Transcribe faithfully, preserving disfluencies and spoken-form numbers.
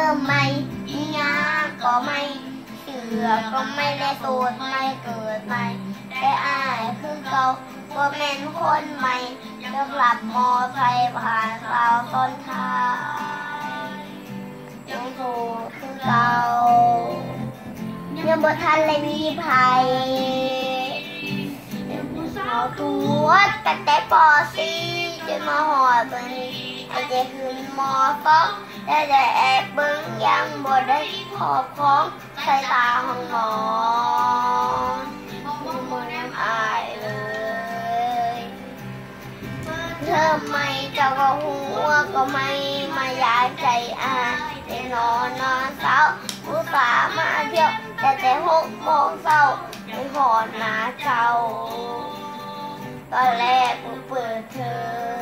มใหม่ยาก็ไม่เสือก็ไม่ได้สูดไม่เกิดใหม่แต่อายคือเก่าก็แม่นคนใหม่จะกลับมอไซค์ผ่านสาวต้นทางยังสูดคือเก่ายังบ่ทันเลยมีภัยยังผู้สาวตัวแต่แต่ปอซีจนมาหอดตัวนี้ไอเจขึ้นมอสองแต่แต่แอบเบิ้งยังบ่ได้ขอบของสายตาของน้องบ่ได้อายเลยเธอไม่เจ้าก็หัวก็ไม่มาอยากใจอายได้นอนนอนเศร้าผู้สามาเที่ยวแต่แต่หกโมงเช้าไม่หอดหนาเจ้าตอนแรกกูเปิดเธอ